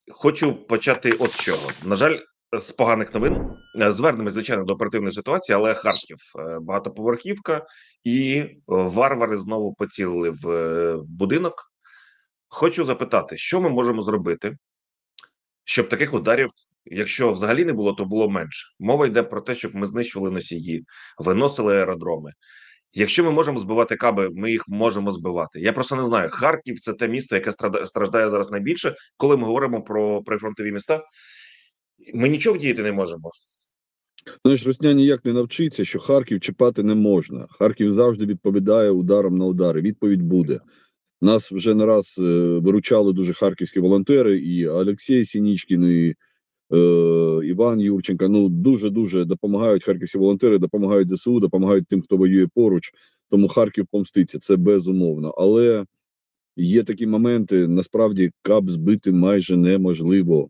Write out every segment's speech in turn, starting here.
Хочу почати от з чого. На жаль, з поганих новин. Звернемось, звичайно, до оперативної ситуації, але Харків багатоповерхівка, і варвари знову поцілили в будинок. Хочу запитати, що ми можемо зробити, щоб таких ударів, якщо взагалі не було, то було менше. Мова йде про те, щоб ми знищували носії, виносили аеродроми. Якщо ми можемо збивати каби, ми їх можемо збивати. Я просто не знаю. Харків це те місто, яке страждає зараз найбільше, коли ми говоримо про прифронтові міста. Ми нічого вдіяти не можемо. Знаєш, Русня ніяк не навчиться, що Харків чіпати не можна. Харків завжди відповідає ударом на удари. Відповідь буде. Нас вже не раз виручали дуже харківські волонтери, і Олексій Сінічкін, і Іван Юрченко. Ну, дуже-дуже допомагають харківські волонтери, допомагають ЗСУ, допомагають тим, хто воює поруч. Тому Харків помститься, це безумовно. Але є такі моменти, насправді, каб збити майже неможливо.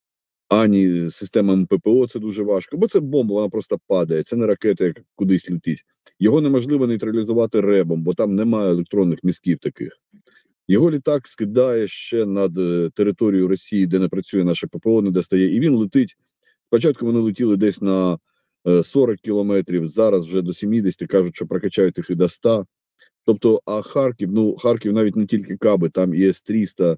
Ані системами ППО це дуже важко, бо це бомба, вона просто падає, це не ракета, як кудись летить. Його неможливо нейтралізувати РЕБом, бо там немає електронних мізків таких. Його літак скидає ще над територією Росії, де не працює наше ППО, не достає, і він летить. Спочатку вони летіли десь на 40 кілометрів, зараз вже до 70, кажуть, що прокачають їх і до 100. Тобто, а Харків навіть не тільки каби, там і С-300,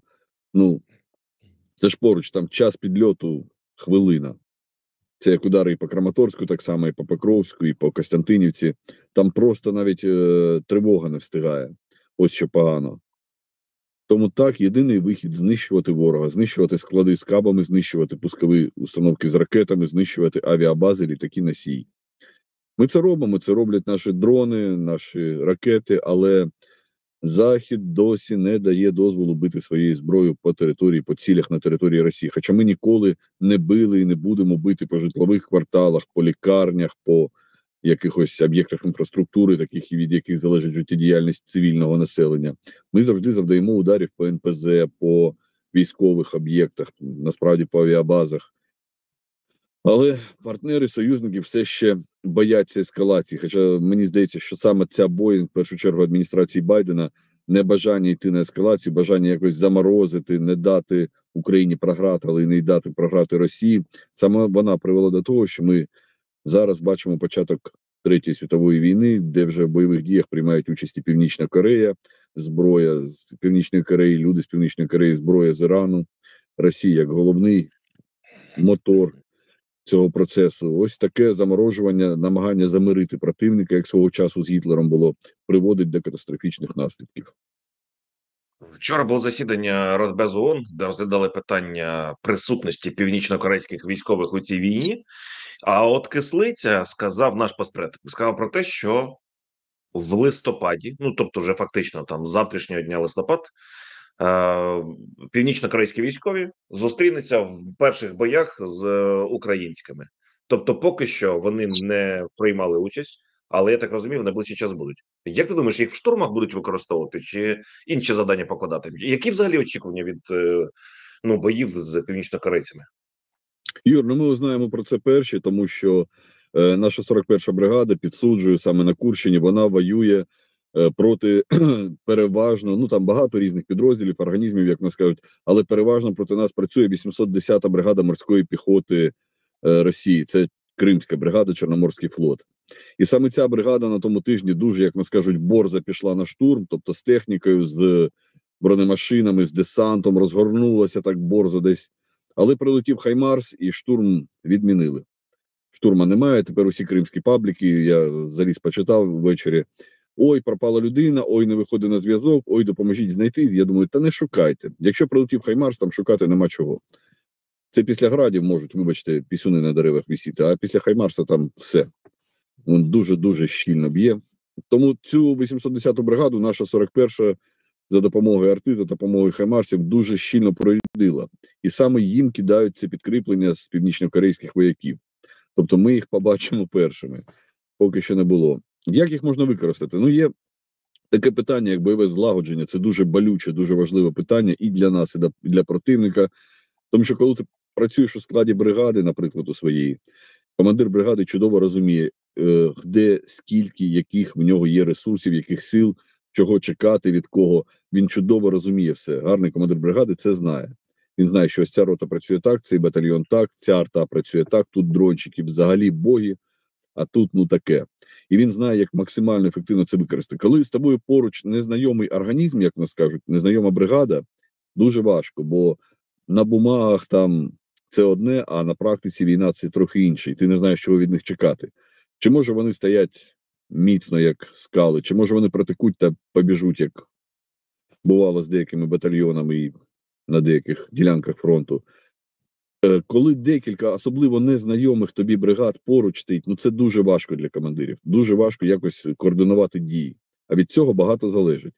це ж поруч, там час підльоту хвилина. Це як удари і по Краматорську, так само і по Покровську, і по Костянтинівці. Там просто навіть тривога не встигає. Ось що погано. Тому так, єдиний вихід – знищувати ворога, знищувати склади з кабами, знищувати пускові установки з ракетами, знищувати авіабази, літаки, носії. Ми це робимо, це роблять наші дрони, наші ракети, але Захід досі не дає дозволу бити своєю зброєю по території, по цілях на території Росії. Хоча ми ніколи не били і не будемо бити по житлових кварталах, по лікарнях, по якихось об'єктах інфраструктури, таких від яких залежить життєдіяльність цивільного населення. Ми завжди завдаємо ударів по НПЗ, по військових об'єктах, насправді по авіабазах. Але партнери, союзники все ще бояться ескалації. Хоча мені здається, що саме ця боязнь, в першу чергу, адміністрації Байдена, не бажання йти на ескалацію, бажання якось заморозити, не дати Україні програти, але й не дати програти Росії. Саме вона привела до того, що ми зараз бачимо початок Третьої світової війни, де вже в бойових діях приймають участь і Північна Корея, зброя з Північної Кореї, люди з Північної Кореї, зброя з Ірану, Росія як головний мотор цього процесу. Ось таке заморожування, намагання замирити противника, як свого часу з Гітлером було, приводить до катастрофічних наслідків. Вчора було засідання Радбезу ООН, де розглядали питання присутності північно-корейських військових у цій війні. А от Кислиця сказав, наш посередник, сказав про те, що в листопаді, тобто вже фактично там з завтрашнього дня листопад, північно-корейські військові зустрінуться в перших боях з українськими. Тобто поки що вони не приймали участь, але я так розумію, в найближчий час будуть. Як ти думаєш, їх в штурмах будуть використовувати чи інші завдання покладати? Які взагалі очікування від боїв з північно-корейцями? Юр, ми знаємо про це перші, тому що наша 41-ша бригада підсуджує саме на Курщині, вона воює проти переважно, там багато різних підрозділів, організмів, як нас кажуть, але переважно проти нас працює 810-та бригада морської піхоти Росії. Це Кримська бригада, Чорноморський флот. І саме ця бригада на тому тижні дуже, як нас кажуть, борзо пішла на штурм, тобто з технікою, з бронемашинами, з десантом, розгорнулася так борзо десь. Але прилетів Хаймарс і штурм відмінили. Штурма немає, тепер усі кримські пабліки, я заліз почитав ввечері. Ой, пропала людина, ой, не виходить на зв'язок, ой, допоможіть знайти. Я думаю, та не шукайте. Якщо прилетів Хаймарс, там шукати нема чого. Це після градів можуть, вибачте, пісюни на деревах висіти, а після Хаймарса там все. Він дуже-дуже щільно б'є. Тому цю 810-ту бригаду наша 41-ша за допомогою арти, за допомогою Хаймарсів дуже щільно прорядила. І саме їм кидають це підкріплення з північно-корейських вояків. Тобто ми їх побачимо першими. Поки що не було. Як їх можна використати? Є таке питання, як бойове злагодження. Це дуже болюче, дуже важливе питання і для нас, і для противника. Тому що коли ти працюєш у складі бригади, наприклад, у своїй, командир бригади чудово розуміє, де, скільки, яких в нього є ресурсів, яких сил, чого чекати, від кого. Він чудово розуміє все. Гарний командир бригади це знає. Він знає, що ось ця рота працює так, цей батальйон так, ця арта працює так, тут дрончики взагалі боги, а тут ну таке. І він знає, як максимально ефективно це використати. Коли з тобою поруч незнайомий організм, як нас кажуть, незнайома бригада, дуже важко, бо на бумагах там це одне, а на практиці війна це трохи інше, і ти не знаєш, чого від них чекати. Чи може вони стоять міцно, як скали, чи може вони протекуть та побіжуть, як бувало з деякими батальйонами і на деяких ділянках фронту. Коли декілька, особливо незнайомих тобі бригад поруч стоїть, ну це дуже важко для командирів. Дуже важко якось координувати дії. А від цього багато залежить.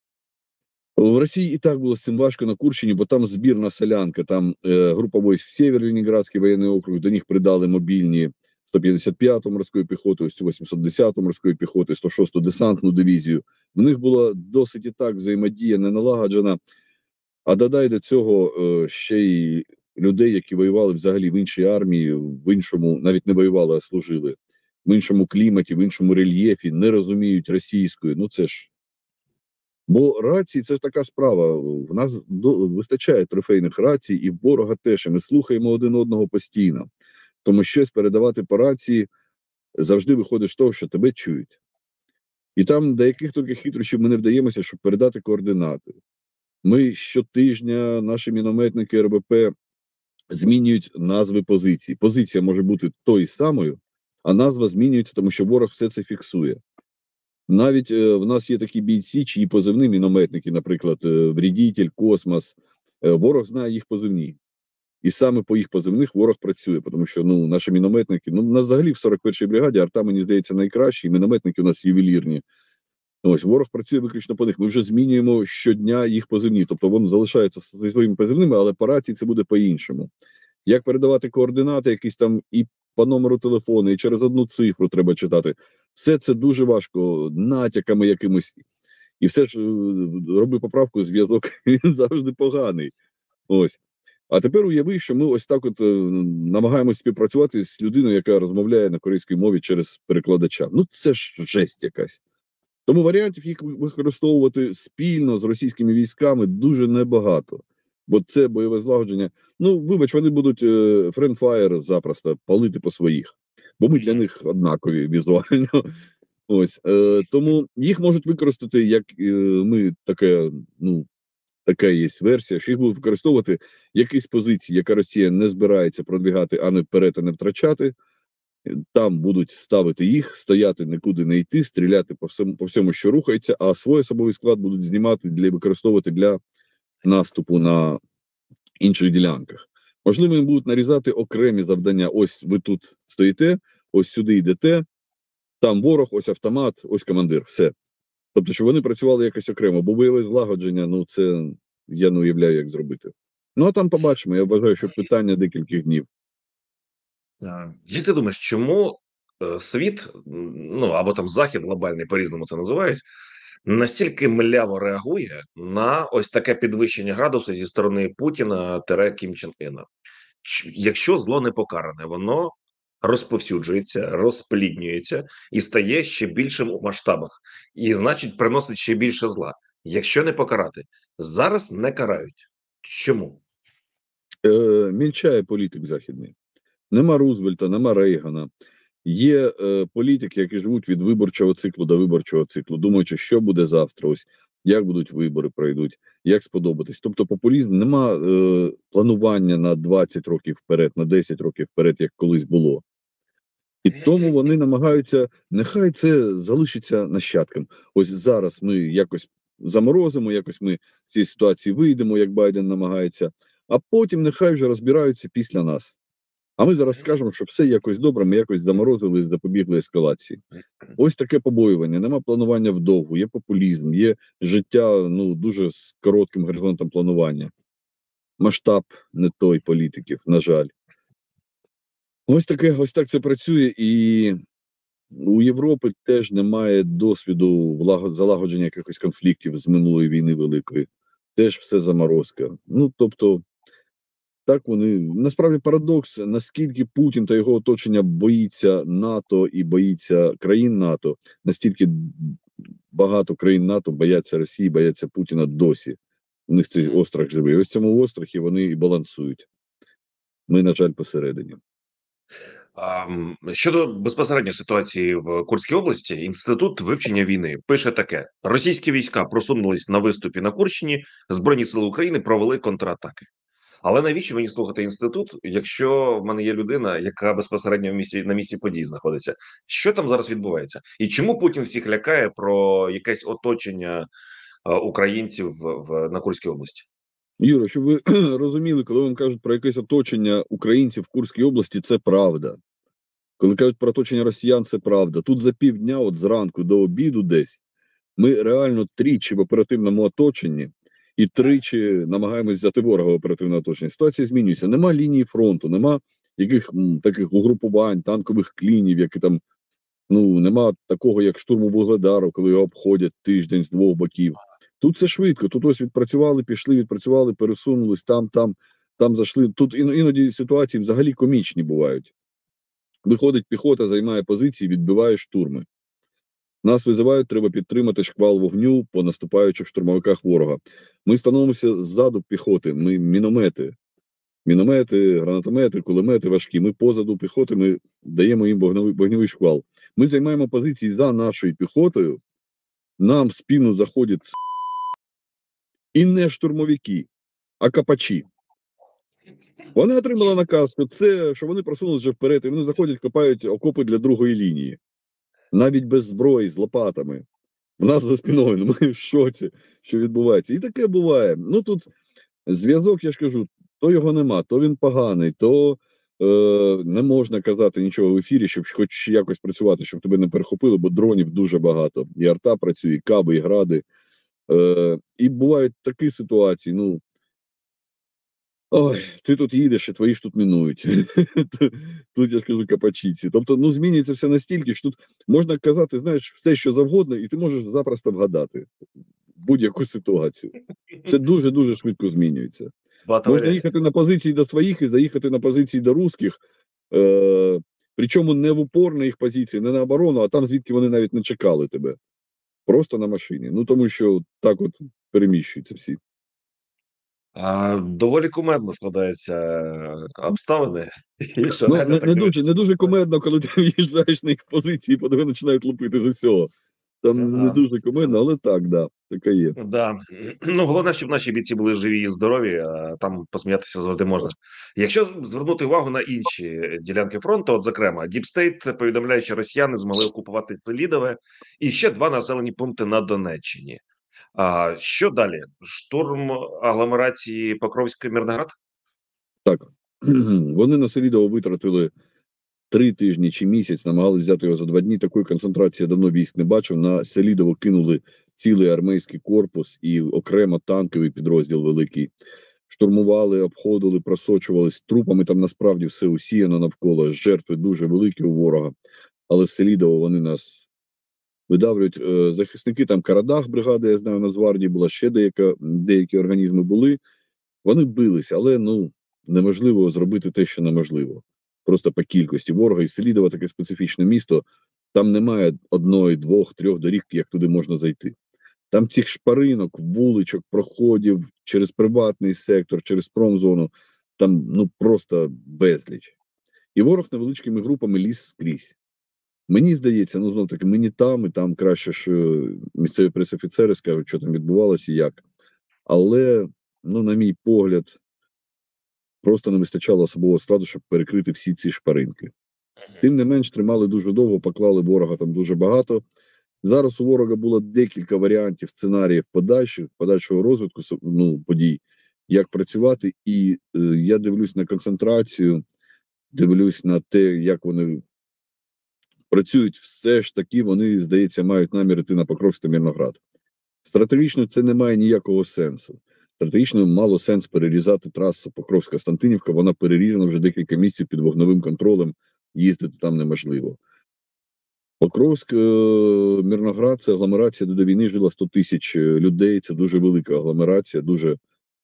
В Росії і так було з цим важко на Курщині, бо там збірна селянка, там група військ Сєвєр, Ленінградський воєнний округ, до них придали мобільні 155-ту морської піхоти, 810-ту морської піхоти, 106-ту десантну дивізію. В них була досить і так взаємодія не налагоджена, а додай до цього ще й людей, які воювали взагалі в іншій армії, в іншому, навіть не воювали, а служили, в іншому кліматі, в іншому рельєфі, не розуміють російської, ну це ж. Бо рації – це ж така справа, в нас вистачає трофейних рацій, і в ворога теж, і ми слухаємо один одного постійно. Тому щось передавати по рації завжди виходить з того, що тебе чують. І там до яких тільки хитрощів ми не вдаємося, щоб передати координати. Ми щотижня, наші мінометники РБП змінюють назви позицій. Позиція може бути тою самою, а назва змінюється, тому що ворог все це фіксує. Навіть в нас є такі бійці, чиї позивні мінометники, наприклад, Вредитель, Космос, ворог знає їх позивні. І саме по їх позивних ворог працює, тому що ну, наші мінометники, ну, у нас взагалі в 41-й бригаді арта, мені здається, найкращі, і мінометники у нас ювелірні. Ось, ворог працює виключно по них. Ми вже змінюємо щодня їх позивні, тобто вони залишаються зі своїми позивними, але по рації це буде по-іншому. Як передавати координати, якісь там і по номеру телефону, і через одну цифру треба читати. Все це дуже важко, натяками якимось. І все ж роби поправку, зв'язок він завжди поганий. Ось. А тепер уяви, що ми ось так от намагаємося співпрацювати з людиною, яка розмовляє на корейській мові через перекладача. Ну це ж жесть якась. Тому варіантів їх використовувати спільно з російськими військами дуже небагато. Бо це бойове злагодження. Ну, вибач, вони будуть френдфаєр запросто палити по своїх. Бо ми для них однакові візуально. Ось. Тому їх можуть використати, як ми така є версія, що їх будуть використовувати якісь позиції, яка Росія не збирається продвігати, а не вперед, а не втрачати. Там будуть ставити їх, стояти, нікуди не йти, стріляти по всьому, що рухається, а свій особовий склад будуть знімати, використовувати для наступу на інших ділянках. Можливо, їм будуть нарізати окремі завдання. Ось ви тут стоїте, ось сюди йдете, там ворог, ось автомат, ось командир, все. Тобто, щоб вони працювали якось окремо, бо бойове злагодження, ну це я не уявляю, як зробити. Ну, а там побачимо, я вважаю, що питання декількох днів. Як ти думаєш, чому світ, ну або там Захід глобальний, по-різному це називають, настільки мляво реагує на ось таке підвищення градусу зі сторони Путіна – Кім Чен Іна? Якщо зло не покаране, воно розповсюджується, розпліднюється і стає ще більшим у масштабах. І, значить, приносить ще більше зла. Якщо не покарати, зараз не карають. Чому? Мільчає політик західний. Нема Рузвельта, нема Рейгана. Є політики, які живуть від виборчого циклу до виборчого циклу, думаючи, що буде завтра, ось як будуть вибори пройдуть, як сподобатись. Тобто популізм, нема планування на 20 років вперед, на 10 років вперед, як колись було. І тому вони намагаються, нехай це залишиться нащадкам. Ось зараз ми якось заморозимо, якось ми з цієї ситуації вийдемо, як Байден намагається, а потім нехай вже розбираються після нас. А ми зараз скажемо, що все якось добре, ми якось заморозили і запобігли ескалації. Ось таке побоювання, нема планування вдовгу, є популізм, є життя дуже з коротким горизонтом планування. Масштаб не той політиків, на жаль. Ось так це працює, і у Європи теж немає досвіду залагодження якихось конфліктів з минулої війни великої. Теж все заморозка. Тобто, так вони, насправді парадокс, наскільки Путін та його оточення боїться НАТО і боїться країн НАТО, настільки багато країн НАТО бояться Росії, бояться Путіна досі. У них цей острах живий. Ось в цьому острахі вони і балансують. Ми, на жаль, посередині. Щодо безпосередньо ситуації в Курській області, Інститут вивчення війни пише таке: російські війська просунулись на виступі на Курщині, Збройні сили України провели контратаки. Але навіщо мені слухати інститут, якщо в мене є людина, яка безпосередньо на місці подій знаходиться? Що там зараз відбувається? І чому Путін всіх лякає про якесь оточення українців на Курській області? Юра, щоб ви розуміли, коли вам кажуть про якесь оточення українців в Курській області, це правда. Коли кажуть про оточення росіян, це правда. Тут за півдня, от зранку до обіду десь, ми реально тричі в оперативному оточенні і тричі намагаємось взяти ворога в оперативне оточення. Ситуація змінюється. Нема лінії фронту, нема яких таких угрупувань, танкових клінів, які там, нема такого, як штурму Вугледару, коли його обходять тиждень з двох боків. Тут це швидко. Тут ось відпрацювали, пішли, відпрацювали, пересунулись, там зайшли. Тут іноді ситуації взагалі комічні бувають. Виходить піхота, займає позиції, відбиває штурми. Нас визивають, треба підтримати шквал вогню по наступаючих штурмовиках ворога. Ми становимося ззаду піхоти, ми міномети, гранатомети, кулемети важкі. Ми позаду піхоти, ми даємо їм вогневий шквал. Ми займаємо позиції за нашою піхотою, нам в спину заходять і не штурмовики, а копачі. Вони отримали наказ, що вони просунулися вже вперед, і вони заходять, копають окопи для другої лінії. Навіть без зброї, з лопатами. В нас за спиною, ми в шоці, що відбувається. І таке буває. Тут зв'язок, я ж кажу, то його нема, то він поганий, то не можна казати нічого в ефірі, щоб хоч якось працювати, щоб тебе не перехопили, бо дронів дуже багато. І арта працює, і каби, і гради. І бувають такі ситуації, ой, ти тут їдеш, і твої ж тут мінують. Тут, я ж кажу, капачіці. Тобто, змінюється все настільки, що тут можна казати, знаєш, все, що завгодно, і ти можеш запросто вгадати будь-яку ситуацію. Це дуже-дуже швидко змінюється. Можна їхати на позиції до своїх і заїхати на позиції до русських, причому не в упор на їх позиції, не на оборону, а там, звідки вони навіть не чекали тебе. Просто на машині. Тому що так от переміщуються всі. Доволі кумедно складаються обставини. Не дуже кумедно, коли ти в'їжджаєш на їх позиції, по тебе починають лупити з усього. Там не дуже кумедно, але так, да, таке є. Да. Головне, щоб наші бійці були живі і здорові, а там посміятися завжди можна. Якщо звернути увагу на інші ділянки фронту, от зокрема, Діпстейт повідомляє, що росіяни змогли окупувати Селідове і ще 2 населені пункти на Донеччині. Що далі? Штурм агломерації Покровськ-Мирноград? Так. Вони на Селідово витратили 3 тижні чи місяць, намагалися взяти його за 2 дні. Такої концентрації я давно військ не бачив. На Селідово кинули цілий армійський корпус і окремо танковий підрозділ великий. Штурмували, обходили, просочувались трупами. Там насправді все усіяно навколо. Жертви дуже великі у ворога. Але в Селідово вони нас видавлюють. Захисники там Карадах, бригада, я знаю, Нацгвардії була, ще деякі організми були. Вони билися, але неможливо зробити те, що неможливо. Просто по кількості ворога. І Селідово таке специфічне місто. Там немає 1, 2, 3 доріг, як туди можна зайти. Там цих шпаринок, вуличок, проходів через приватний сектор, через промзону. Там просто безліч. І ворог невеличкими групами ліз скрізь. Мені здається, знов таки, мені там, і там краще ж місцеві пресофіцери скажуть, що там відбувалося і як. Але, на мій погляд, просто не вистачало особового складу, щоб перекрити всі ці шпаринки. Тим не менш, тримали дуже довго, поклали ворога там дуже багато. Зараз у ворога було декілька варіантів, сценаріїв подальшого розвитку подій, як працювати. І я дивлюсь на концентрацію, дивлюсь на те, як вони працюють. Все ж таки, вони, здається, мають намір йти на Покровськ та Мирноград. Стратегічно це не має ніякого сенсу. Стратегічно мало сенс перерізати трасу Покровська-Стантинівка, вона перерізана вже декілька місяців під вогневим контролем, їздити там неможливо. Покровськ, Мирноград – це агломерація, де до війни жило 100 тисяч людей, це дуже велика агломерація, дуже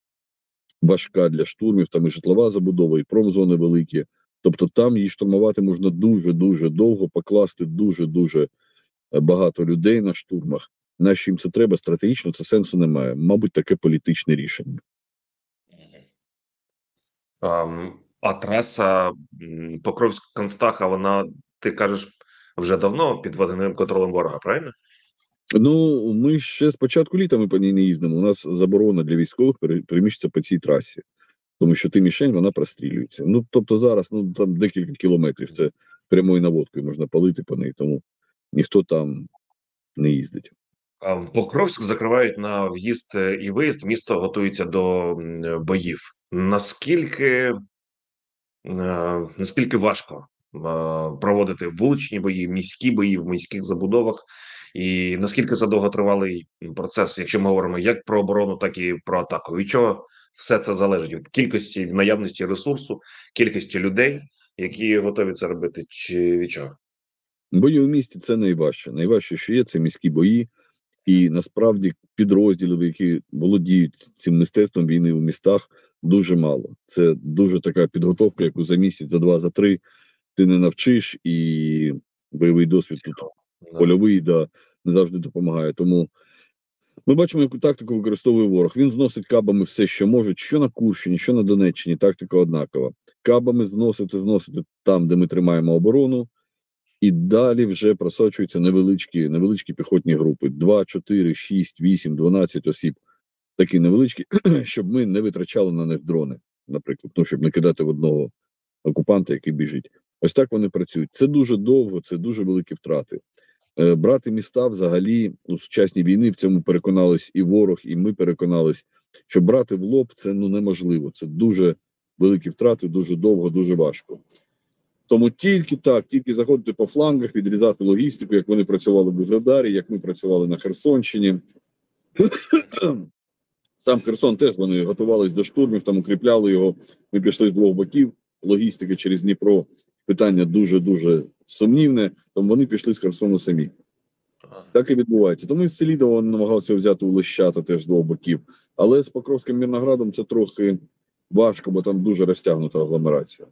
важка для штурмів, там і житлова забудова, і промзони великі. Тобто там її штурмувати можна дуже-дуже довго, покласти дуже-дуже багато людей на штурмах. нащо їм це треба стратегічно, це сенсу немає. Мабуть, таке політичне рішення. А траса Покровськ-Констаха, вона, ти кажеш, вже давно під водяним контролем ворога, правильно? Ну, ми ще з початку літа ми по ній не їздимо. У нас заборона для військових переміщатися по цій трасі. Тому що ти мішень, вона прострілюється. Ну, тобто зараз, там декілька кілометрів, це прямою наводкою можна палити по неї, тому ніхто там не їздить. Покровськ закривають на в'їзд і виїзд, місто готується до боїв. Наскільки важко проводити вуличні бої, міські бої в міських забудовах, і наскільки це довготривалий процес, якщо ми говоримо як про оборону, так і про атаку? Від чого все це залежить? Від кількості, наявності ресурсу, кількості людей, які готові це робити, чи від чого? Бої у місті – це найважче. Найважче, що є, це міські бої. І насправді підрозділів, які володіють цим мистецтвом війни у містах, дуже мало. Це дуже така підготовка, яку за місяць, за два, за три ти не навчиш, і бойовий досвід тут польовий, не завжди допомагає. Тому ми бачимо, яку тактику використовує ворог. Він зносить кабами все, що може, що на Курщині, що на Донеччині, тактика однакова. Кабами зносити там, де ми тримаємо оборону, і далі вже просочуються невеличкі піхотні групи. 2, 4, 6, 8, 12 осіб. Такі невеличкі, щоб ми не витрачали на них дрони, наприклад. Щоб не кидати в одного окупанта, який біжить. Ось так вони працюють. Це дуже довго, це дуже великі втрати. Брати міста взагалі у сучасній війні, в цьому переконались і ворог, і ми переконались, що брати в лоб це неможливо. Це дуже великі втрати, дуже довго, дуже важко. Тому тільки заходити по флангах, відрізати логістику, як вони працювали в Вугледарі, як ми працювали на Херсонщині. Сам Херсон теж вони готувалися до штурмів, там укріпляли його. Ми пішли з двох боків, логістики через Дніпро. Питання дуже-дуже сумнівне, тому вони пішли з Херсону самі. Так і відбувається. Тому із Селідова намагалися взяти у Лещата теж з двох боків. Але з Покровським Мирноградом це трохи важко, бо там дуже розтягнута агломерація.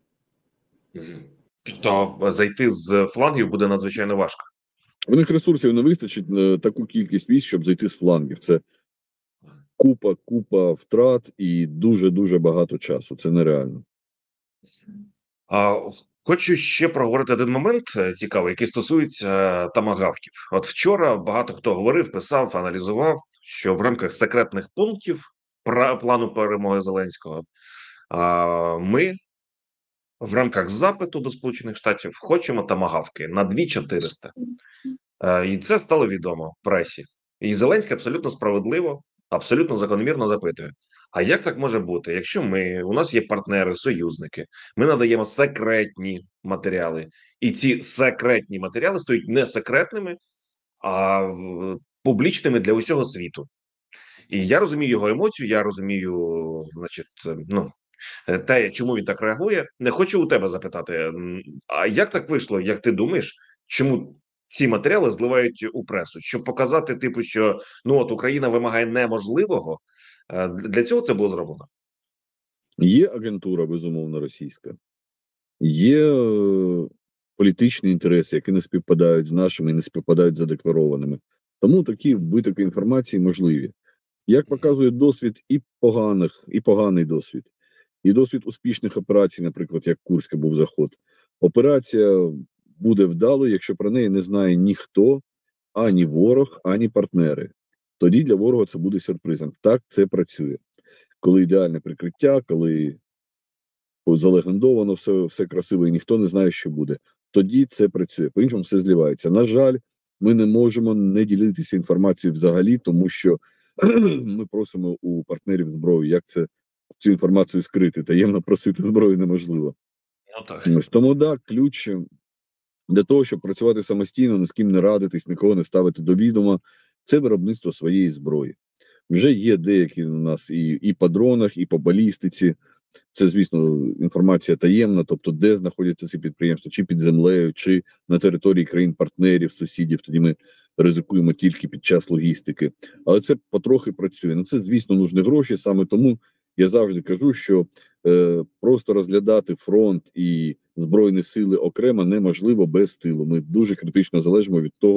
Тобто зайти з флангів буде надзвичайно важко? У них ресурсів не вистачить таку кількість військ, щоб зайти з флангів. Це купа втрат і дуже-дуже багато часу. Це нереально. Хочу ще проговорити один момент цікавий, який стосується томагавків. От вчора багато хто говорив, писав, аналізував, що в рамках секретних пунктів плану перемоги Зеленського ми в рамках запиту до Сполучених Штатів хочемо томагавки на 2400. І це стало відомо в пресі. І Зеленський абсолютно справедливо, абсолютно закономірно запитує: а як так може бути, якщо у нас є партнери, союзники, ми надаємо секретні матеріали, і ці секретні матеріали стають не секретними, а публічними для усього світу. І я розумію його емоцію, я розумію, те, чому він так реагує. Не хочу у тебе запитати, а як так вийшло, як ти думаєш, чому ці матеріали зливають у пресу? Щоб показати, що Україна вимагає неможливого, для цього це було зроблено? Є агентура, безумовно, російська. Є політичні інтереси, які не співпадають з нашими і не співпадають з задекларованими. Тому такі витоки інформації можливі. Як показує досвід і поганий досвід, і досвід успішних операцій, наприклад, як Курська був заход. Операція буде вдалою, якщо про неї не знає ніхто, ані ворог, ані партнери. Тоді для ворога це буде сюрпризом. Так це працює. Коли ідеальне прикриття, коли залегендовано, все красиво і ніхто не знає, що буде. Тоді це працює. По-іншому все зливається. На жаль, ми не можемо не ділитися інформацією взагалі, тому що ми просимо у партнерів зброю. Як цю інформацію скрити? Таємно просити зброю неможливо. Тому ключ для того, щоб працювати самостійно, ні з ким не радитись, нікого не ставити до відома, це виробництво своєї зброї. Вже є деякі у нас і по дронах, і по балістиці. Це, звісно, інформація таємна, тобто де знаходяться ці підприємства, чи під землею, чи на території країн-партнерів, сусідів. Тоді ми ризикуємо тільки під час логістики. Але це потрохи працює. На це, звісно, нужні гроші. Саме тому я завжди кажу, що просто розглядати фронт і Збройні сили окремо неможливо без тилу. Ми дуже критично залежимо від того,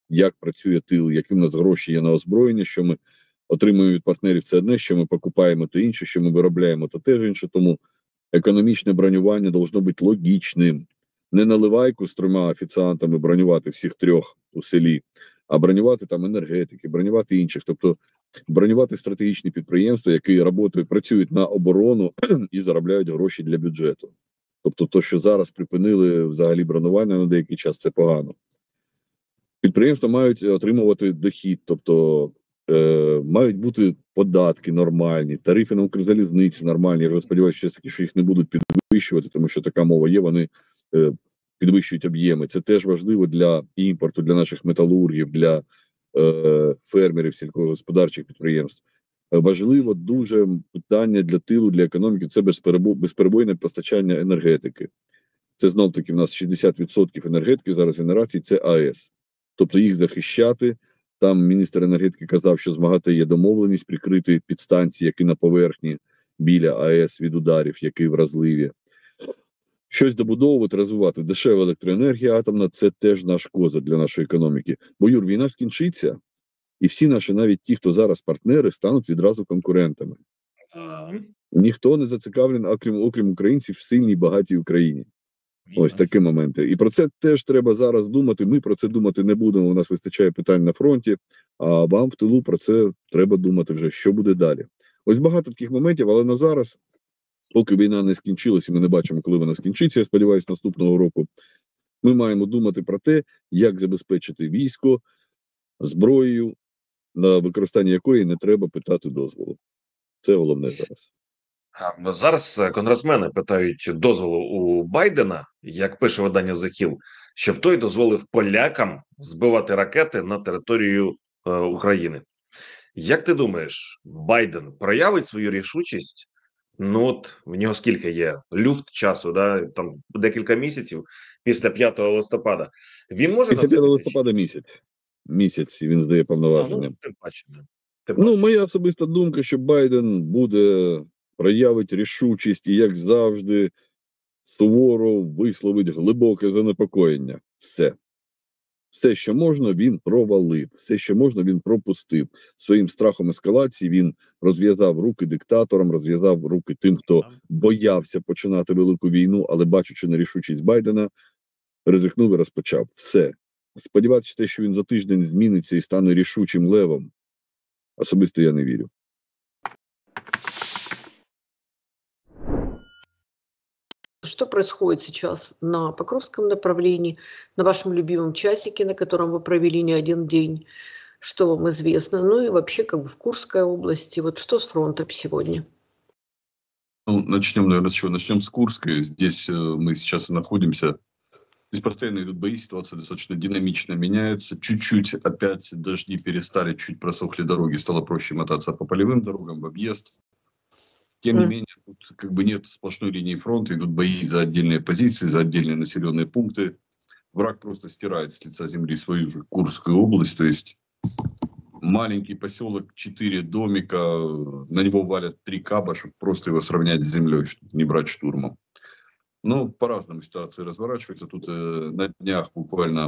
як працює тил, які в нас гроші є на озброєння, що ми отримуємо від партнерів, це одне, що ми покупаємо, то інше, що ми виробляємо, то теж інше. Тому економічне бронювання должно бути логічним. Не наливайку з 3 офіціантами бронювати всіх 3 у селі, а бронювати там енергетики, бронювати інших. Тобто бронювати стратегічні підприємства, які працюють на оборону і заробляють гроші для бюджету. Тобто то, що зараз припинили взагалі бронювання на деякий час, це погано. Підприємства мають отримувати дохід, тобто мають бути податки нормальні, тарифи на Укрзалізниці нормальні. Я сподіваюся, що їх не будуть підвищувати, тому що така мова є, вони підвищують об'єми. Це теж важливо для імпорту, для наших металургів, для фермерів, сільськогосподарчих підприємств. Важливо дуже питання для тилу, для економіки – це безперебойне постачання енергетики. Це знов-таки в нас 60% енергетики зараз генерації – це АЕС. Тобто їх захищати. Там міністр енергетики казав, що з МАГАТЕ є домовленість прикрити підстанції, які на поверхні біля АЕС від ударів, які вразливі. Щось добудовувати, розвивати. Дешева електроенергія атомна – це теж наш козир для нашої економіки. Бо, Юр, війна скінчиться, і всі наші, навіть ті, хто зараз партнери, стануть відразу конкурентами. Ніхто не зацікавлений, окрім українців, в сильній, багатій Україні. Ось такі моменти. І про це теж треба зараз думати. Ми про це думати не будемо, у нас вистачає питань на фронті, а вам в тилу про це треба думати вже, що буде далі. Ось багато таких моментів, але на зараз, поки війна не скінчилася, ми не бачимо, коли вона скінчиться, я сподіваюся, наступного року, ми маємо думати про те, як забезпечити військо зброєю, на використання якої не треба питати дозволу. Це головне зараз. Зараз конгресмени питають дозволу у Байдена, як пише видання The Hill, щоб той дозволив полякам збивати ракети на територію України. Як ти думаєш, Байден проявить свою рішучість? Ну от в нього скільки є? Люфт часу, да? Там декілька місяців після 5 листопада. Він може Після 5 листопада місяць. Місяць він здає повноваження. Ну, моя особиста думка, що Байден проявить рішучість і, як завжди, суворо висловить глибоке занепокоєння. Все. Все, що можна, він провалив. Все, що можна, він пропустив. Своїм страхом ескалації він розв'язав руки диктаторам, розв'язав руки тим, хто боявся починати велику війну, але, бачучи нерішучість Байдена, ризикнув і розпочав. Все. Сподіватися, що він за тиждень зміниться і стане рішучим левом, особисто я не вірю. Что происходит сейчас на Покровском направлении, на вашем любимом часике, на котором вы провели не один день? Что вам известно? Ну и вообще как бы в Курской области. Вот что с фронтом сегодня? Ну, начнем, наверное, с чего? Начнем с Курской. Здесь мы сейчас и находимся. Здесь постоянно идут бои, ситуация достаточно динамично меняется. Чуть-чуть опять дожди перестали, чуть просохли дороги, стало проще мотаться по полевым дорогам, в объезд. Тем не менее, тут как бы нет сплошной линии фронта, идут бои за отдельные позиции, за отдельные населенные пункты. Враг просто стирает с лица земли свою же Курскую область, то есть маленький поселок, 4 домика, на него валят 3 каба, чтобы просто его сравнять с землей, чтобы не брать штурмом. Но по-разному ситуация разворачивается. Тут на днях буквально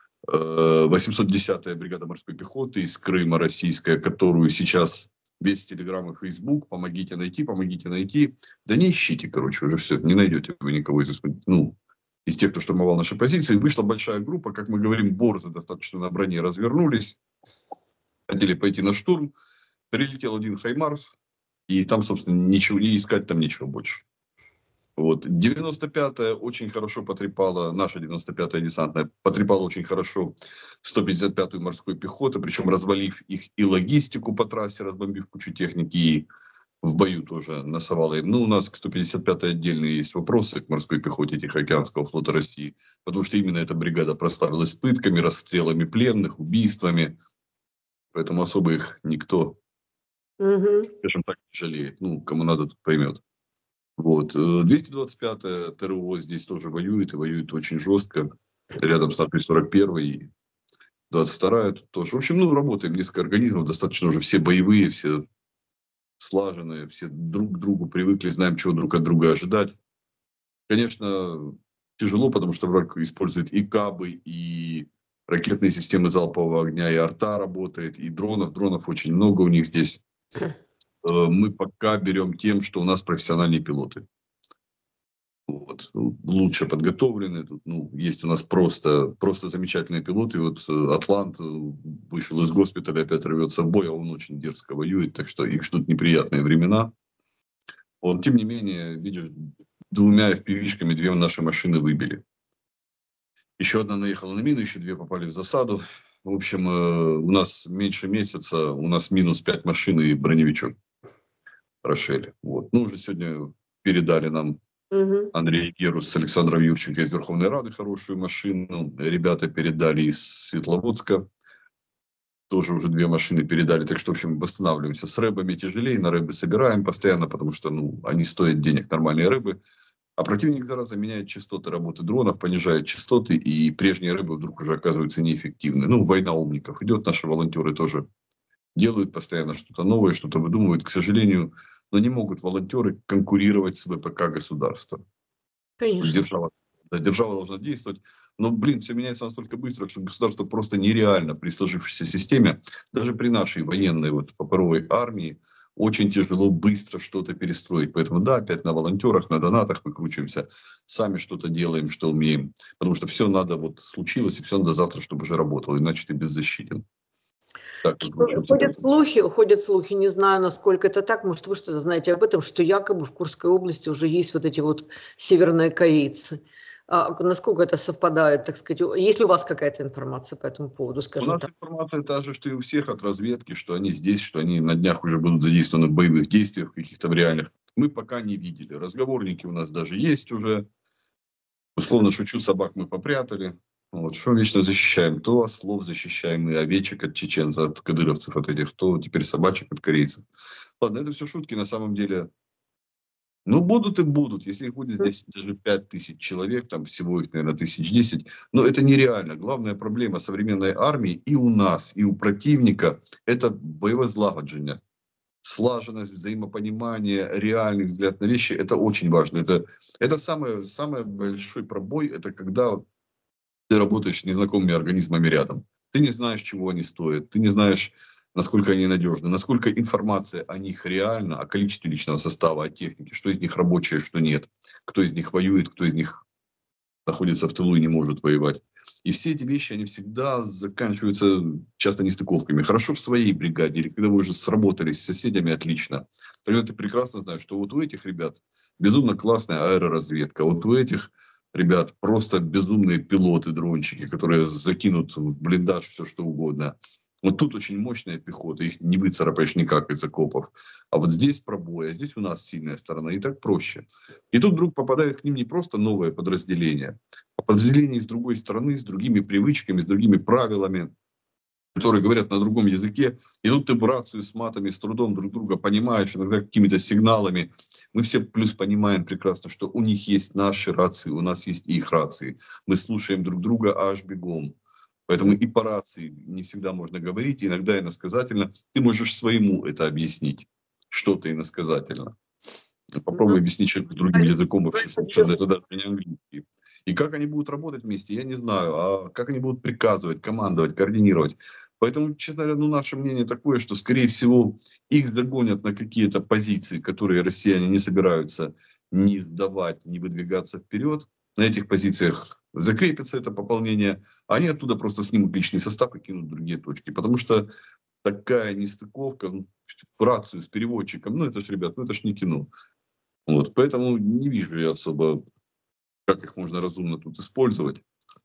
810-я бригада морской пехоты из Крыма, российская, которую сейчас весь Телеграм и Фейсбук, помогите найти. Да не ищите, короче, уже все, не найдете вы никого из тех, кто штурмовал наши позиции. Вышла большая группа, как мы говорим, борзы достаточно на броне развернулись, хотели пойти на штурм, прилетел один Хаймарс, и там, собственно, ничего не искать, там нечего больше. Вот. 95-я очень хорошо потрепала, наша 95-я десантная, потрепала очень хорошо 155-ю морской пехоты, причем развалив их и логистику по трассе, разбомбив кучу техники, и в бою тоже насовала им. Ну, у нас к 155-й отдельные есть вопросы к морской пехоте Тихоокеанского флота России, потому что именно эта бригада прославилась пытками, расстрелами пленных, убийствами, поэтому особо их никто, скажем так, не жалеет. Ну, кому надо, тот поймет. Вот. 225-я ТРО здесь тоже воюет, и воюет очень жестко. Рядом с 41-й и 22-я тут тоже. В общем, работаем несколько организмов, достаточно уже все боевые, все слаженные, все друг к другу привыкли, знаем, чего друг от друга ожидать. Конечно, тяжело, потому что враг использует и кабы, и ракетные системы залпового огня, и арта работает, и дронов. Дронов очень много у них здесь. Мы пока берем тем, что у нас профессиональные пилоты. Вот. Лучше подготовлены. Тут, есть у нас просто замечательные пилоты. Вот Атлант вышел из госпиталя, опять рвется в бой, а он очень дерзко воюет, так что их ждут неприятные времена. Вот, тем не менее, видишь, 2 FPV-шками 2 наши машины выбили. Еще одна наехала на мину, еще 2 попали в засаду. В общем, у нас меньше месяца, у нас минус 5 машин и броневичок Рошель. Вот. Уже сегодня передали нам Андрей Герус с Александром Юрченко из Верховной Рады хорошую машину. Ребята передали из Светловодска. Тоже уже 2 машины передали. Так что, в общем, восстанавливаемся. С рэбами тяжелее, на рэбы собираем постоянно, потому что, они стоят денег, нормальные рэбы. А противник, зараза, меняет частоты работы дронов, понижает частоты, и прежние рэбы вдруг уже оказываются неэффективны. Война умников идет, наши волонтеры тоже делают постоянно что-то новое, что-то выдумывают. К сожалению, но не могут волонтеры конкурировать с ВПК государства. Конечно. Держава должна действовать. Но, все меняется настолько быстро, что государство просто нереально при сложившейся системе. Даже при нашей военной попоровой армии очень тяжело быстро что-то перестроить. Поэтому, да, опять на волонтерах, на донатах выкручиваемся. Сами что-то делаем, что умеем. Потому что все надо, случилось, и все надо завтра, чтобы уже работало. Иначе ты беззащитен. Так, Ходят слухи, не знаю, насколько это так, может, вы что-то знаете об этом, что якобы в Курской области уже есть эти северные корейцы. Насколько это совпадает, так сказать? Есть ли у вас какая-то информация по этому поводу, скажем так? У нас информация та же, что и у всех от разведки, что они здесь, что они на днях уже будут задействованы в боевых действиях, каких-то в реальных. Мы пока не видели. Разговорники у нас даже есть уже. Условно шучу, собак мы попрятали. Что вечно защищаем? То ослов защищаем, и овечек от чеченцев, от кадыровцев, от этих, то теперь собачек от корейцев. Ладно, это все шутки, на самом деле. Будут и будут. Если их будет здесь даже 5000 человек, там всего их, наверное, 1010. Но это нереально. Главная проблема современной армии и у нас, и у противника – это боевое злагоджение. Слаженность, взаимопонимание, реальный взгляд на вещи – это очень важно. Это самый большой пробой – это когда ты работаешь с незнакомыми организмами рядом. Ты не знаешь, чего они стоят, ты не знаешь, насколько они надежны, насколько информация о них реальна, о количестве личного состава, о технике, что из них рабочее, что нет, кто из них воюет, кто из них находится в тылу и не может воевать. И все эти вещи, они всегда заканчиваются часто нестыковками. Хорошо в своей бригаде, или когда вы уже сработались с соседями, отлично. Тогда ты прекрасно знаешь, что у этих ребят безумно классная аэроразведка, у этих ребят просто безумные пилоты, дрончики, которые закинут в блиндаж все, что угодно. Тут очень мощная пехота, их не выцарапаешь никак из окопов. А здесь пробой, а здесь у нас сильная сторона, и так проще. И тут вдруг попадает к ним не просто новое подразделение, а подразделение с другой стороны, с другими привычками, с другими правилами, которые говорят на другом языке. И тут ты в рацию с матами, с трудом друг друга понимаешь, иногда какими-то сигналами. Мы все плюс понимаем прекрасно, что у них есть наши рации, у нас есть их рации. Мы слушаем друг друга аж бегом. Поэтому и по рации не всегда можно говорить, иногда иносказательно. Ты можешь своему это объяснить, что-то иносказательно. Попробуй объяснить человеку другим языком вообще совершенно, это даже не английский. И как они будут работать вместе, я не знаю. А как они будут приказывать, командовать, координировать. Поэтому, честно говоря, наше мнение такое, что, скорее всего, их загонят на какие-то позиции, которые россияне не собираются ни сдавать, ни выдвигаться вперед. На этих позициях закрепится это пополнение, а они оттуда просто снимут личный состав и кинут другие точки. Потому что такая нестыковка в рацию с переводчиком, это ж, ребят, это ж не кино. Поэтому не вижу я особо, как их можно разумно тут использовать.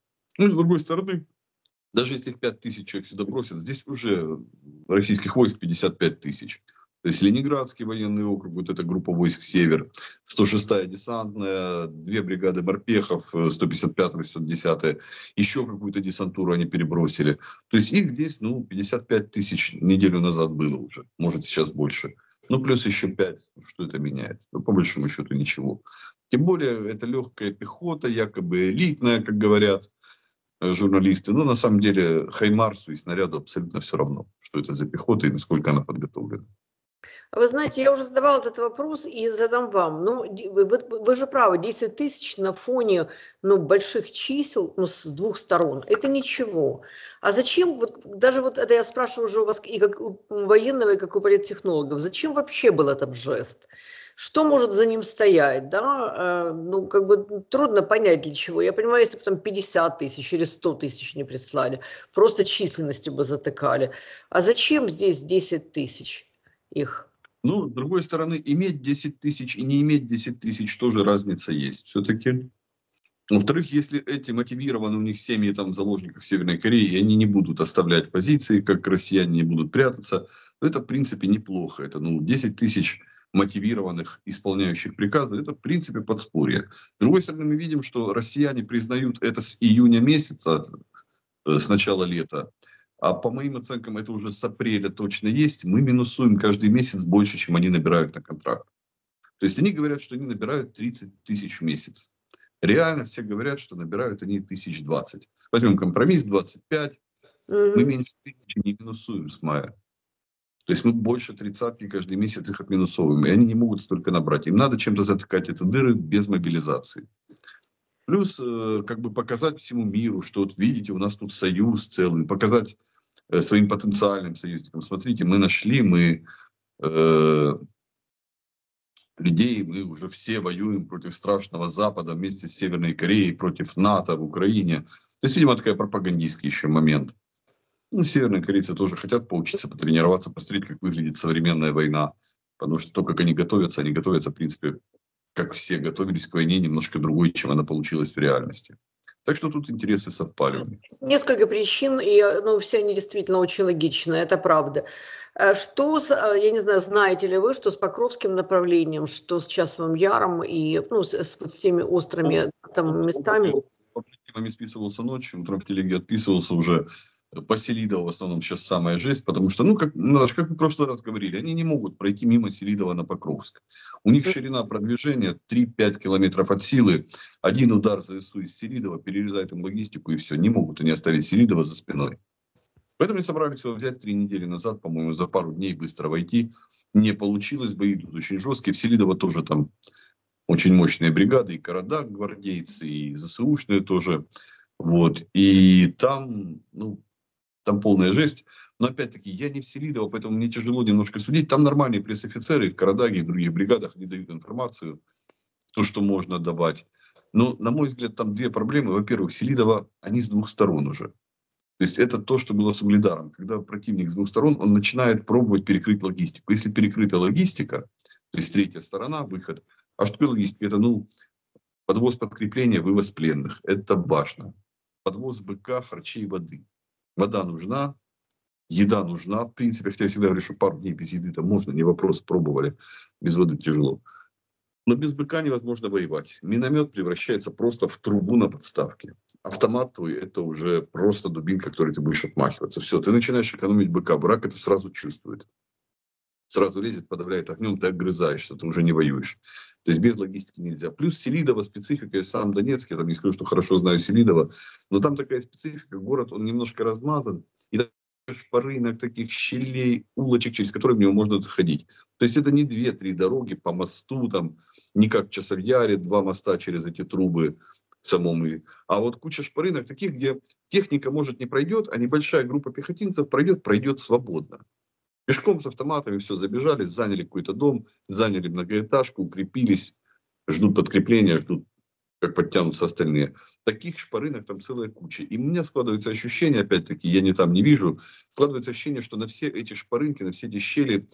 С другой стороны, даже если их 5000 человек сюда бросят, здесь уже российских войск 55 тысяч. То есть Ленинградский военный округ, эта группа войск «Север», 106-я десантная, 2 бригады морпехов, 155-я, 110-я, еще какую-то десантуру они перебросили. То есть их здесь, 55 тысяч неделю назад было уже, может сейчас больше. Плюс еще 5, что это меняет? По большому счету ничего. Тем более это легкая пехота, якобы элитная, как говорят журналисты. На самом деле Хаймарсу и снаряду абсолютно все равно, что это за пехота и насколько она подготовлена. Вы знаете, я уже задавала этот вопрос и задам вам. Ну, вы же правы, 10 тысяч на фоне, ну, больших чисел, ну, с двух сторон, это ничего. А зачем, вот, даже вот это я спрашиваю уже у вас и как у военного, и как у политтехнологов, зачем вообще был этот жест? Что может за ним стоять, да? Ну, как бы трудно понять для чего. Я понимаю, если бы там 50 тысяч или 100 тысяч не прислали, просто численностью бы затыкали. А зачем здесь 10 тысяч их? Ну, с другой стороны, иметь 10 тысяч и не иметь 10 тысяч тоже разница есть все-таки. Во-вторых, если эти мотивированы, у них семьи там заложников Северной Кореи, и они не будут оставлять позиции, как россияне не будут прятаться, то это в принципе неплохо. Это 10 тысяч мотивированных, исполняющих приказы, это в принципе подспорье. С другой стороны, мы видим, что россияне признают это с июня месяца, с начала лета. А по моим оценкам, это уже с апреля точно есть. Мы минусуем каждый месяц больше, чем они набирают на контракт. То есть они говорят, что они набирают 30 тысяч в месяц. Реально все говорят, что набирают они 1020. Возьмем компромисс 25. Мы меньше 1000 не минусуем с мая. То есть мы больше 30 каждый месяц их отминусовываем. И они не могут столько набрать. Им надо чем-то затыкать эти дыры без мобилизации. Плюс как бы показать всему миру, что вот видите, у нас тут союз целый. Показать своим потенциальным союзникам. Смотрите, мы нашли, мы людей, мы уже все воюем против страшного Запада вместе с Северной Кореей, против НАТО в Украине. То есть, видимо, такой пропагандистский еще момент. Ну, северные корейцы тоже хотят поучиться, потренироваться, посмотреть, как выглядит современная война. Потому что то, как они готовятся, в принципе, как все готовились к войне, немножко другой, чем она получилась в реальности. Так что тут интересы совпали у них. Несколько причин, и ну, все они действительно очень логичны, это правда. Что, я не знаю, знаете ли вы, что с Покровским направлением, что с Часовым Яром и ну, с вот теми острыми там местами? Я списывался ночью, утром в телеге отписывался уже. По Селидову в основном сейчас самая жесть, потому что, как мы в прошлый раз говорили, они не могут пройти мимо Селидова на Покровск. У них ширина продвижения 3-5 километров от силы. Один удар ЗСУ из Селидова перерезает им логистику, и все. Не могут они оставить Селидова за спиной. Поэтому они собрались его взять 3 недели назад, по-моему, за пару дней быстро войти. Не получилось, бои идут очень жесткие. В Селидово тоже там очень мощные бригады, и Карадаг, гвардейцы, и ЗСУшные тоже. Вот. И там, там полная жесть. Но опять-таки, я не в Селидово, поэтому мне тяжело немножко судить. Там нормальные пресс-офицеры в Карадаге и в других бригадах, они дают информацию, то, что можно давать. Но, на мой взгляд, там две проблемы. Во-первых, Селидово, они с двух сторон уже. То есть это то, что было с Угледаром. Когда противник с двух сторон, он начинает пробовать перекрыть логистику. Если перекрыта логистика, то есть третья сторона, выход. А что такое логистика? Это, подвоз подкрепления, вывоз пленных. Это важно. Подвоз БК, харчей, воды. Вода нужна, еда нужна. В принципе, хотя я всегда говорю, что пару дней без еды там можно, не вопрос, пробовали. Без воды тяжело. Но без БК невозможно воевать. Миномет превращается просто в трубу на подставке. Автомат твой – это уже просто дубинка, которой ты будешь отмахиваться. Все, ты начинаешь экономить БК. Враг это сразу чувствует. Сразу лезет, подавляет огнем, ты огрызаешься, ты уже не воюешь. То есть без логистики нельзя. Плюс Селидово специфика, я сам Донецк, я там не скажу, что хорошо знаю Селидово, но там такая специфика, город, он немножко размазан, и шпарынок, таких щелей, улочек, через которые в него можно заходить. То есть это не 2-3 дороги по мосту, там, не как в Часовьяре, 2 моста через эти трубы самом. А вот куча шпарынок таких, где техника, может, не пройдет, а небольшая группа пехотинцев пройдет свободно. Пешком с автоматами все, забежали, заняли какой-то дом, заняли многоэтажку, укрепились, ждут подкрепления, ждут, как подтянутся остальные. Таких шпарынок там целая куча. И у меня складывается ощущение, опять-таки, я не там не вижу, складывается ощущение, что на все эти шпарынки, на все эти щели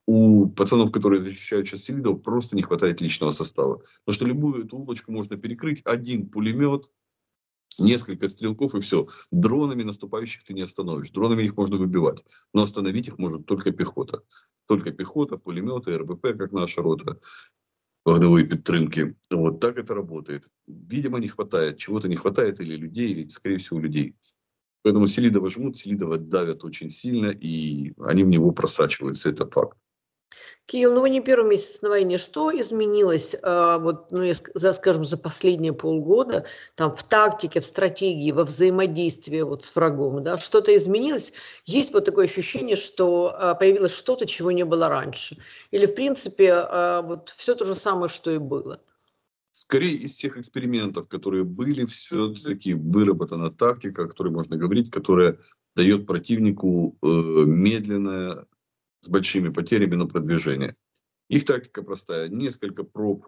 у пацанов, которые защищают сейчас Селидов, просто не хватает личного состава. Потому что любую эту улочку можно перекрыть. Один пулемет, несколько стрелков и все. Дронами наступающих ты не остановишь. Дронами их можно выбивать. Но остановить их может только пехота. Только пехота, пулеметы, РБП, как наша рота. Вогневые підтримки. Вот так это работает. Видимо, не хватает. Чего-то не хватает или людей, или, скорее всего, людей. Поэтому Селидово жмут, Селидово давят очень сильно, и они в него просачиваются. Это факт. Кирилл, ну вы не первый месяц на войне. Что изменилось, вот, ну, скажем, за последние полгода там в тактике, в стратегии, во взаимодействии вот с врагом, да? Что-то изменилось? Есть вот такое ощущение, что появилось что-то, чего не было раньше? Или, в принципе, вот все то же самое, что и было? Скорее, из всех экспериментов, которые были, все-таки выработана тактика, о которой можно говорить, которая дает противнику медленное, с большими потерями, но продвижение. Их тактика простая. Несколько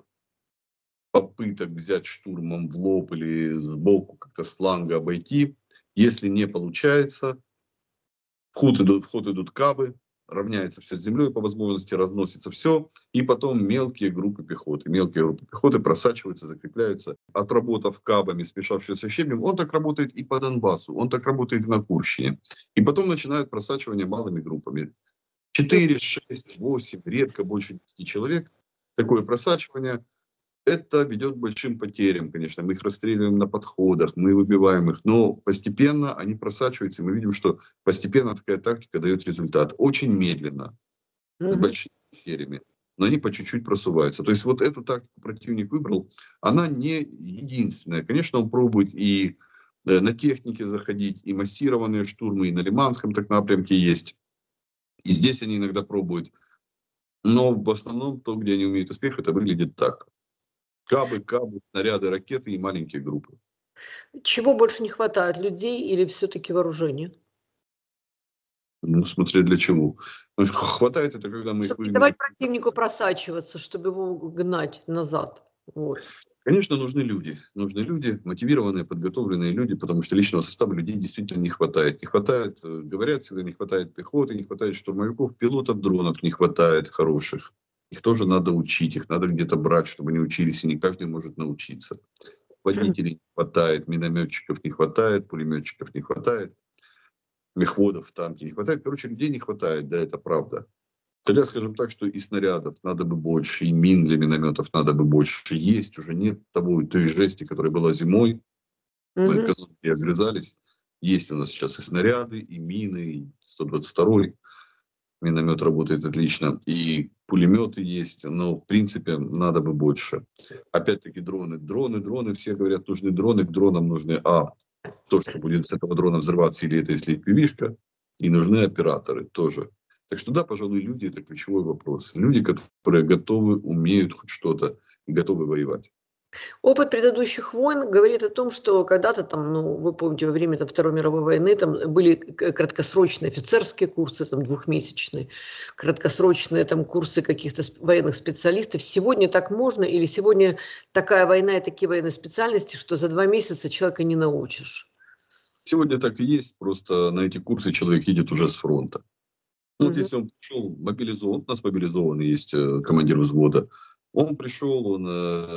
попыток взять штурмом в лоб или сбоку, как-то с фланга обойти. Если не получается, в ход идут кабы, равняется все с землей по возможности, разносится все, и потом мелкие группы пехоты. Мелкие группы пехоты просачиваются, закрепляются. Отработав кабами, смешавшись со щебнем, он так работает и по Донбассу, он так работает и на Курщине. И потом начинают просачивание малыми группами. 4, 6, 8, редко больше 10 человек. Такое просачивание. Это ведет к большим потерям, конечно. Мы их расстреливаем на подходах, мы выбиваем их, но постепенно они просачиваются, и мы видим, что постепенно такая тактика дает результат. Очень медленно, с Мгм. большими потерями, но они по чуть-чуть просуваются. То есть вот эту тактику противник выбрал, она не единственная. Конечно, он пробует и на технике заходить, и массированные штурмы, и на Лиманском так напрямке есть. И здесь они иногда пробуют. Но в основном то, где они умеют успех, это выглядит так. Кабы, снаряды, ракеты и маленькие группы. Чего больше не хватает, людей или все-таки вооружения? Ну, смотря для чего. Ну, хватает это, когда мы их Чтобы не выгнали. давать противнику просачиваться, чтобы его гнать назад. Вот. Конечно, нужны люди. Нужны люди, мотивированные, подготовленные люди, потому что личного состава людей действительно не хватает. Не хватает, говорят всегда, не хватает пехоты, не хватает штурмовиков, пилотов дронов не хватает хороших. Их тоже надо учить, их надо где-то брать, чтобы они учились, и не каждый может научиться. Водителей не хватает, минометчиков не хватает, пулеметчиков не хватает, мехводов в танке не хватает. Короче, людей не хватает, да, это правда. Хотя, скажем так, что и снарядов надо бы больше, и мин для минометов надо бы больше. Есть уже, нет той жести, которая была зимой. Мы Мгм. экономили, огрызались. Есть у нас сейчас и снаряды, и мины, и 122-й миномет работает отлично, и пулеметы есть, но, в принципе, надо бы больше. Опять-таки дроны, все говорят, нужны дроны, к дронам нужны, то, что будет с этого дрона взрываться, или это если пивишка, и нужны операторы тоже. Так что да, пожалуй, люди – это ключевой вопрос. Люди, которые готовы, умеют хоть что-то и готовы воевать. Опыт предыдущих войн говорит о том, что когда-то там, ну, вы помните, во время там, Второй мировой войны там были краткосрочные офицерские курсы, там, двухмесячные, краткосрочные там курсы каких-то военных специалистов. Сегодня так можно или сегодня такая война и такие военные специальности, что за 2 месяца человека не научишь? Сегодня так и есть, просто на эти курсы человек едет уже с фронта. Ну, вот Мгм. если он пришел мобилизован, у нас мобилизованный есть командир взвода, он пришел, он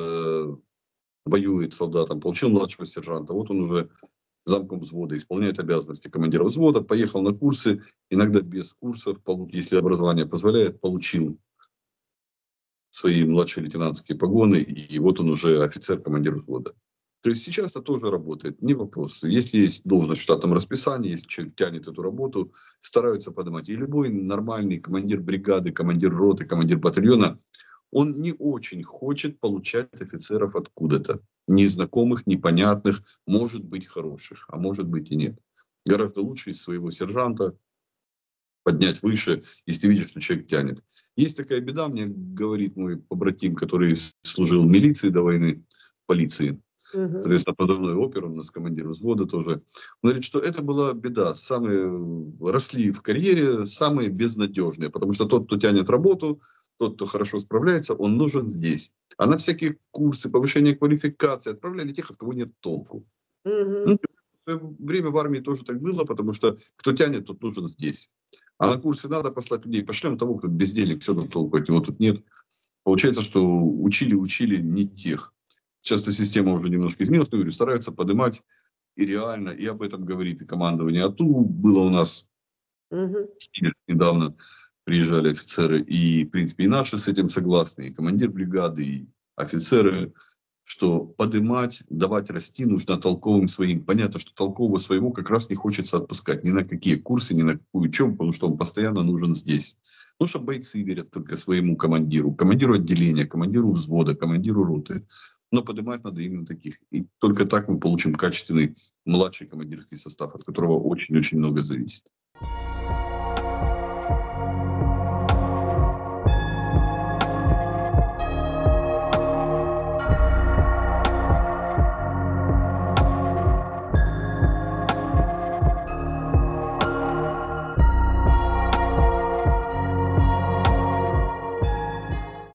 воюет солдатом, получил младшего сержанта, вот он уже замком взвода, исполняет обязанности командира взвода, поехал на курсы, иногда без курсов, если образование позволяет, получил свои младшие лейтенантские погоны, и вот он уже офицер-командир взвода. То есть сейчас это тоже работает, не вопрос. Если есть должность в штатном расписании, если человек тянет эту работу, стараются поднимать. И любой нормальный командир бригады, командир роты, командир батальона, он не очень хочет получать офицеров откуда-то. Незнакомых, непонятных, может быть хороших, а может быть и нет. Гораздо лучше из своего сержанта поднять выше, если видишь, что человек тянет. Есть такая беда, мне говорит мой побратим, который служил в милиции до войны, полиции, Мгм. соответственно, подавной опер, у нас командир взвода тоже. Он говорит, что это была беда. Самые росли в карьере, самые безнадежные, потому что тот, кто тянет работу, тот, кто хорошо справляется, он нужен здесь. А на всякие курсы повышения квалификации отправляли тех, от кого нет толку. Мгм. Ну, время в армии тоже так было, потому что кто тянет, тот нужен здесь. А на курсы надо послать людей. Пошлем того, кто бездельник, все равно толку от него тут нет. Получается, что учили не тех. Сейчас эта система уже немножко изменилась, но говорю, стараются поднимать и реально, и об этом говорит и командование АТУ. Было у нас Мгм. недавно, приезжали офицеры, и, в принципе, и наши с этим согласны, и командир бригады, и офицеры, что подымать, давать расти нужно толковым своим. Понятно, что толкового своего как раз не хочется отпускать ни на какие курсы, ни на какую учебу, потому что он постоянно нужен здесь. Ну, что бойцы верят только своему командиру, командиру отделения, командиру взвода, командиру роты. Но поднимать надо именно таких. И только так мы получим качественный младший командирский состав, от которого очень-очень много зависит.